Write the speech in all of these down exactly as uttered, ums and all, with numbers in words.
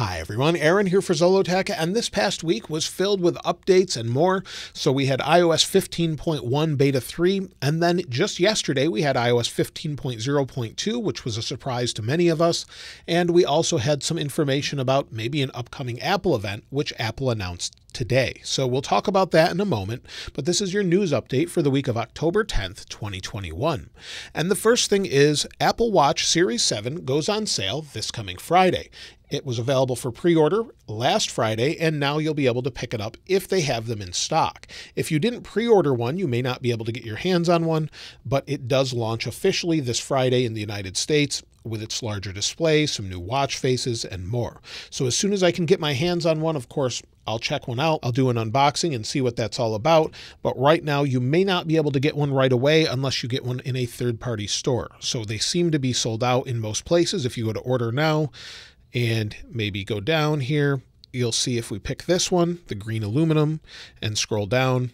Hi everyone, Aaron here for Zollotech, and this past week was filled with updates and more. So we had i O S fifteen point one Beta three, and then just yesterday we had i O S fifteen point zero point two, which was a surprise to many of us. And we also had some information about maybe an upcoming Apple event, which Apple announced today. So we'll talk about that in a moment, but this is your news update for the week of October tenth, twenty twenty-one. And the first thing is Apple Watch Series seven goes on sale this coming Friday. It was available for pre-order last Friday, and now you'll be able to pick it up if they have them in stock. If you didn't pre-order one, you may not be able to get your hands on one, but it does launch officially this Friday in the United States with its larger display, some new watch faces, and more. So as soon as I can get my hands on one, of course, I'll check one out. I'll do an unboxing and see what that's all about. But right now, you may not be able to get one right away unless you get one in a third-party store. So they seem to be sold out in most places. If you go to order now, and maybe go down here, you'll see if we pick this one, the green aluminum, and scroll down,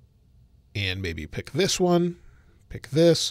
and maybe pick this one, pick this,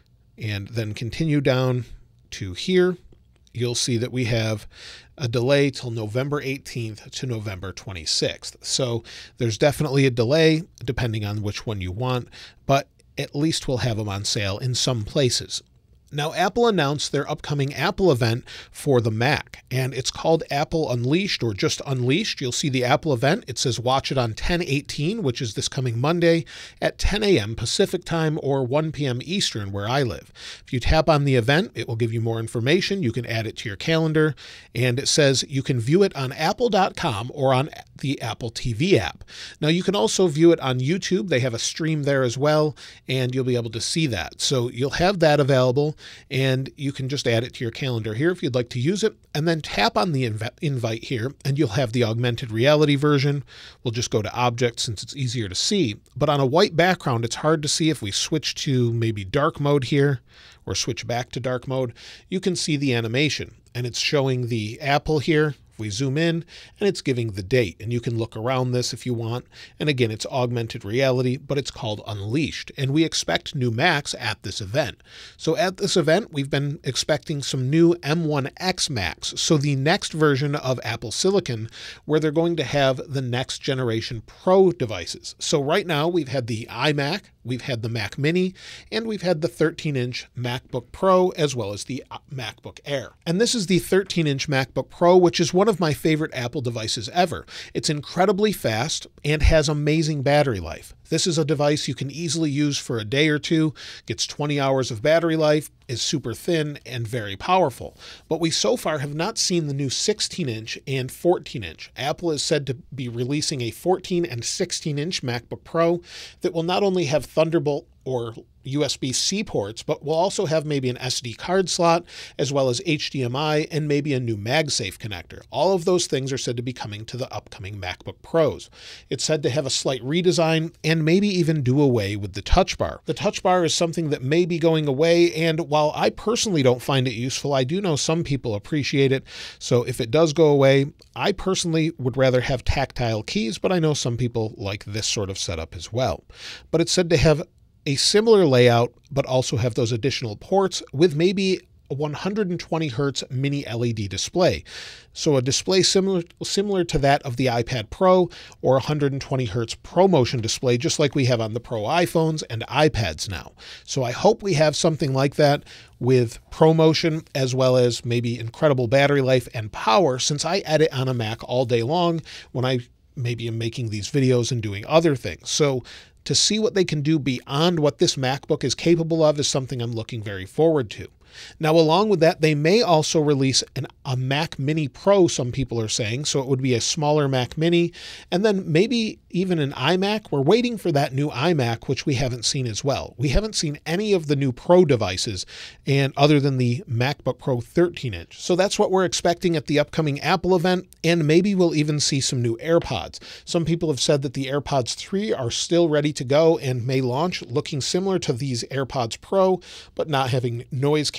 and then continue down to here, you'll see that we have a delay till November eighteenth to November twenty-sixth. So there's definitely a delay depending on which one you want, but at least we'll have them on sale in some places. Now, Apple announced their upcoming Apple event for the Mac, and it's called Apple Unleashed, or just Unleashed. You'll see the Apple event. It says watch it on ten eighteen, which is this coming Monday at ten A M Pacific time or one P M Eastern where I live. If you tap on the event, it will give you more information. You can add it to your calendar, and it says you can view it on apple dot com or on the Apple T V app. Now, you can also view it on YouTube. They have a stream there as well, and you'll be able to see that. So you'll have that available, and you can just add it to your calendar here if you'd like to use it, and then tap on the inv invite here, and you'll have the augmented reality version. We'll just go to object since it's easier to see, but on a white background, it's hard to see. If we switch to maybe dark mode here, or switch back to dark mode, you can see the animation, and it's showing the Apple here. We zoom in, and it's giving the date, and you can look around this if you want. And again, it's augmented reality, but it's called Unleashed, and we expect new Macs at this event. So at this event, we've been expecting some new M one X Macs, so the next version of Apple Silicon, where they're going to have the next generation Pro devices. So right now, we've had the iMac, we've had the Mac Mini, and we've had the thirteen inch MacBook Pro, as well as the MacBook Air. And this is the thirteen inch MacBook Pro, which is one of my favorite Apple devices ever. It's incredibly fast and has amazing battery life. This is a device you can easily use for a day or two, gets twenty hours of battery life, is super thin and very powerful. But we so far have not seen the new sixteen inch and fourteen inch. Apple is said to be releasing a fourteen and sixteen inch MacBook Pro that will not only have Thunderbolt or U S B C ports, but will also have maybe an S D card slot, as well as H D M I, and maybe a new MagSafe connector. All of those things are said to be coming to the upcoming MacBook Pros. It's said to have a slight redesign and maybe even do away with the Touch Bar. The Touch Bar is something that may be going away, and while I personally don't find it useful, I do know some people appreciate it. So if it does go away, I personally would rather have tactile keys, but I know some people like this sort of setup as well. But it's said to have a similar layout, but also have those additional ports with maybe a one hundred twenty hertz mini L E D display. So a display similar, similar to that of the iPad Pro, or one hundred twenty hertz ProMotion display, just like we have on the Pro iPhones and iPads now. So I hope we have something like that with ProMotion, as well as maybe incredible battery life and power, since I edit on a Mac all day long when I maybe am making these videos and doing other things. So to see what they can do beyond what this MacBook is capable of is something I'm looking very forward to. Now, along with that, they may also release an, a Mac Mini Pro, some people are saying, so it would be a smaller Mac Mini, and then maybe even an iMac. We're waiting for that new iMac, which we haven't seen as well. We haven't seen any of the new Pro devices, and other than the MacBook Pro thirteen inch. So that's what we're expecting at the upcoming Apple event, and maybe we'll even see some new AirPods. Some people have said that the AirPods three are still ready to go and may launch looking similar to these AirPods Pro, but not having noise canceling.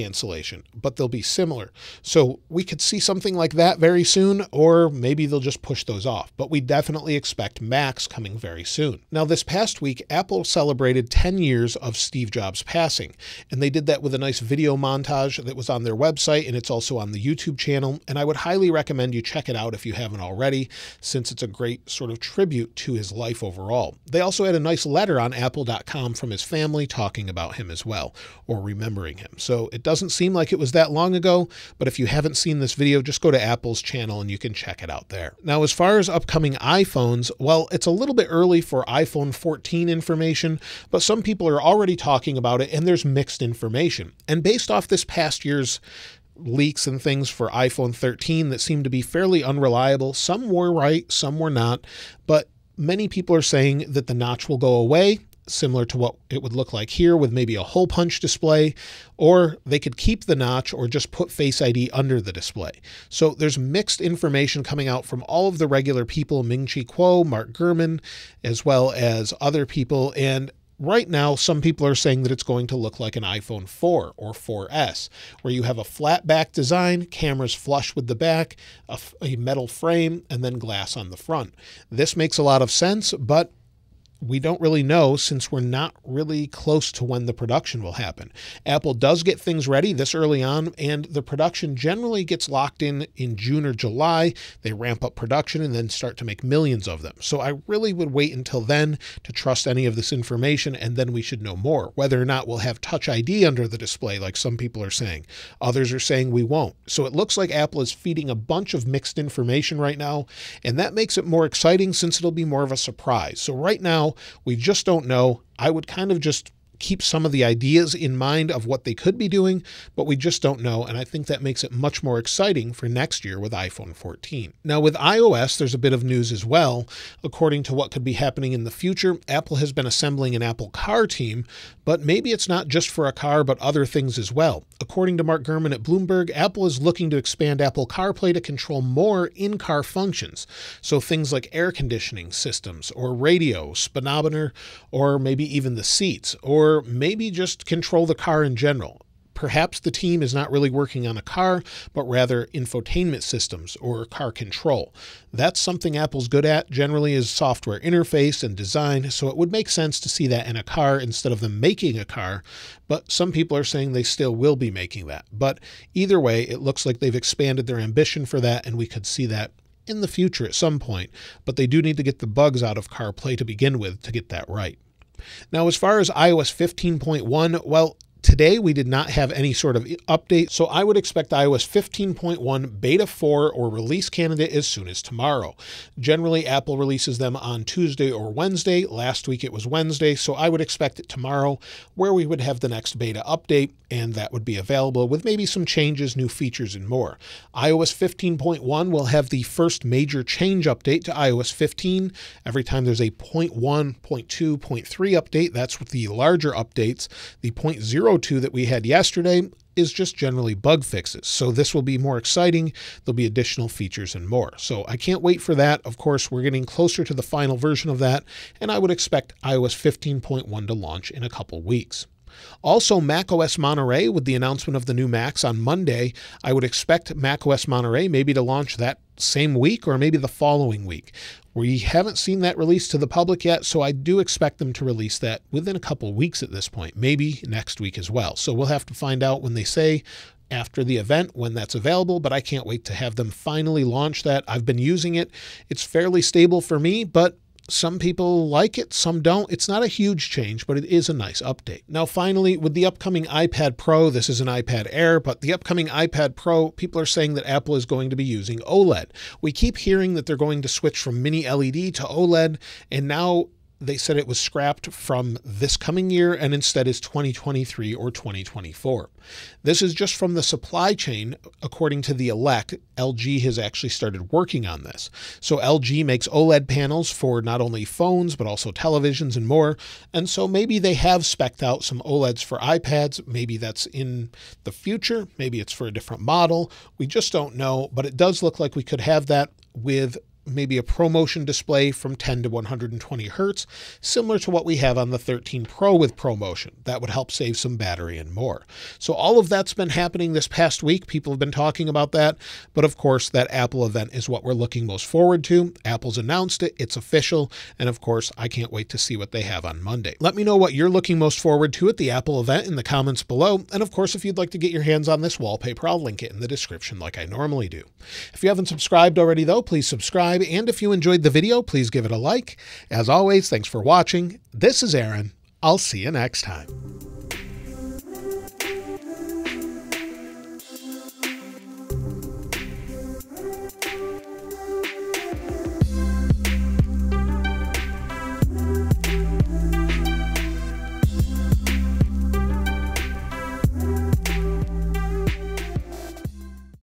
cancellation, but they'll be similar. So we could see something like that very soon, or maybe they'll just push those off. But we definitely expect Macs coming very soon. Now, this past week, Apple celebrated ten years of Steve Jobs passing, and they did that with a nice video montage that was on their website, and it's also on the YouTube channel. And I would highly recommend you check it out if you haven't already, since it's a great sort of tribute to his life overall. They also had a nice letter on apple dot com from his family talking about him as well, or remembering him. So it doesn't seem like it was that long ago, but if you haven't seen this video, just go to Apple's channel and you can check it out there. Now, as far as upcoming iPhones, well, it's a little bit early for iPhone fourteen information, but some people are already talking about it, and there's mixed information. And based off this past year's leaks and things for iPhone thirteen that seem to be fairly unreliable, some were right, some were not, but many people are saying that the notch will go away, similar to what it would look like here with maybe a hole punch display, or they could keep the notch or just put Face I D under the display. So there's mixed information coming out from all of the regular people, Ming-Chi Kuo, Mark Gurman, as well as other people. And right now, some people are saying that it's going to look like an iPhone four or four S, where you have a flat back design, cameras flush with the back, a, a metal frame, and then glass on the front. This makes a lot of sense, but we don't really know since we're not really close to when the production will happen. Apple does get things ready this early on, and the production generally gets locked in in June or July. They ramp up production and then start to make millions of them. So I really would wait until then to trust any of this information, and then we should know more. Whether or not we'll have Touch I D under the display, like some people are saying. Others are saying we won't. So it looks like Apple is feeding a bunch of mixed information right now, and that makes it more exciting since it'll be more of a surprise. So right now, we just don't know. I would kind of just keep some of the ideas in mind of what they could be doing, but we just don't know. And I think that makes it much more exciting for next year with iPhone fourteen. Now with iOS, there's a bit of news as well. According to what could be happening in the future, Apple has been assembling an Apple Car team, but maybe it's not just for a car, but other things as well. According to Mark Gurman at Bloomberg, Apple is looking to expand Apple CarPlay to control more in-car functions. So things like air conditioning systems or radio, speedometer, or maybe even the seats, or Or maybe just control the car in general. Perhaps the team is not really working on a car, but rather infotainment systems or car control. That's something Apple's good at, generally, is software interface and design, so it would make sense to see that in a car instead of them making a car, but some people are saying they still will be making that. But either way, it looks like they've expanded their ambition for that, and we could see that in the future at some point, but they do need to get the bugs out of CarPlay to begin with to get that right. Now, as far as i O S fifteen point one, well, today we did not have any sort of update, so I would expect i O S fifteen point one Beta four or release candidate as soon as tomorrow. Generally, Apple releases them on Tuesday or Wednesday. Last week it was Wednesday, so I would expect it tomorrow, where we would have the next beta update, and that would be available with maybe some changes, new features, and more. i O S fifteen point one will have the first major change update to i O S fifteen. Every time there's a point one, point two, point three update, that's with the larger updates. The point zero two that we had yesterday is just generally bug fixes. So this will be more exciting. There'll be additional features and more. So I can't wait for that. Of course, we're getting closer to the final version of that, and I would expect i O S fifteen point one to launch in a couple weeks. Also, macOS Monterey, with the announcement of the new Macs on Monday, I would expect macOS Monterey maybe to launch that same week or maybe the following week. We haven't seen that released to the public yet, so I do expect them to release that within a couple weeks at this point, maybe next week as well. So we'll have to find out when they say after the event when that's available, but I can't wait to have them finally launch that. I've been using it. It's fairly stable for me, but some people like it, some don't. It's not a huge change, but it is a nice update. Now, finally, with the upcoming iPad Pro, this is an iPad Air, but the upcoming iPad Pro, people are saying that Apple is going to be using OLED. We keep hearing that they're going to switch from mini L E D to OLED, and now they said it was scrapped from this coming year and instead is twenty twenty-three or twenty twenty-four. This is just from the supply chain. According to the Elect, L G has actually started working on this. So L G makes OLED panels for not only phones, but also televisions and more. And so maybe they have spec'd out some OLEDs for iPads. Maybe that's in the future. Maybe it's for a different model. We just don't know, but it does look like we could have that with maybe a ProMotion display from ten to one hundred twenty hertz, similar to what we have on the thirteen Pro with ProMotion. That would help save some battery and more. So all of that's been happening this past week. People have been talking about that, but of course that Apple event is what we're looking most forward to. Apple's announced it, it's official, and of course I can't wait to see what they have on Monday. Let me know what you're looking most forward to at the Apple event in the comments below, and of course if you'd like to get your hands on this wallpaper, I'll link it in the description like I normally do. If you haven't subscribed already though, please subscribe, and if you enjoyed the video, please give it a like. As always, thanks for watching. This is Aaron. I'll see you next time.